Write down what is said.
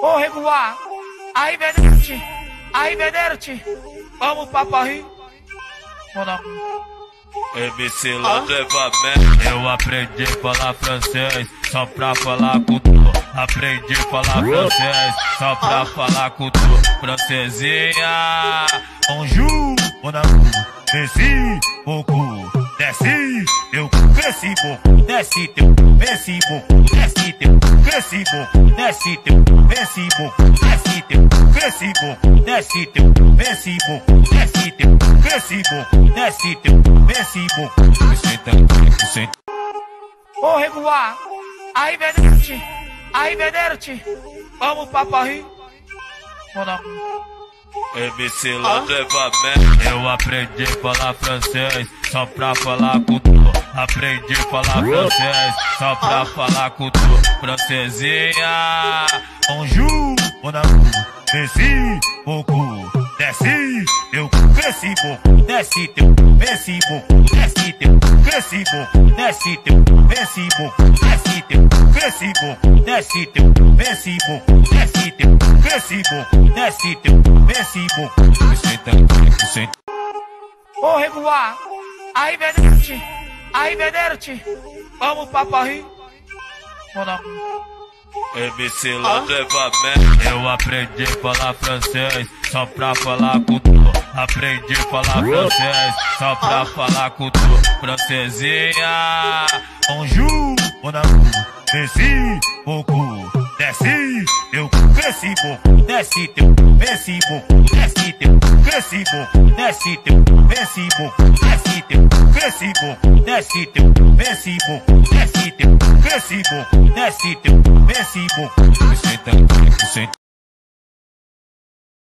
Ô regular, arrivederci, vamos pra Paris. MC Landrevamento. Eu aprendi a falar francês só pra falar com tu. Aprendi a falar francês só pra falar com tu. Francesinha, bonjour, mon amour. Desci, beaucoup, desci, eu cresci beaucoup. Desci, teu, desci beaucoup. Desci, teu, cresci beaucoup. Desci, teu, desci beaucoup. Desci, teu, cresci beaucoup. Desci, teu, desci beaucoup. Desci, teu, cresci beaucoup. Desci, teu, desci beaucoup. Ô regular, arrivederci, vamos pra Paris. MC Landrevamento. Eu aprendi a falar francês só pra falar com tu. Aprendi a falar francês só pra falar com tu. Francesinha, bonjour, mon amour. Desci, beaucoup, desci, eu cresci beaucoup. Desci, teu, desci beaucoup. Desci, teu, cresci beaucoup. Desci, teu, desci beaucoup. Desci, teu, cresci beaucoup. Desci, teu, desci beaucoup. Desci, teu, cresci beaucoup. Desci, teu, desci beaucoup. Ô regular, arrivederci, vamos pra Paris. MC Landrevamento. Eu aprendi a falar francês só pra falar com tu. Aprendi a falar francês só pra falar com tu. Francesinha, bonjour, mon amour. Desci, beaucoup, desci, eu cresci beaucoup. Desci, teu, desci beaucoup. Desci, teu, cresci beaucoup. Desci, teu, desci beaucoup. Desci, teu, cresci beaucoup. Desci, teu, desci beaucoup. Desci, teu, cresci beaucoup. Desci, teu, desci beaucoup.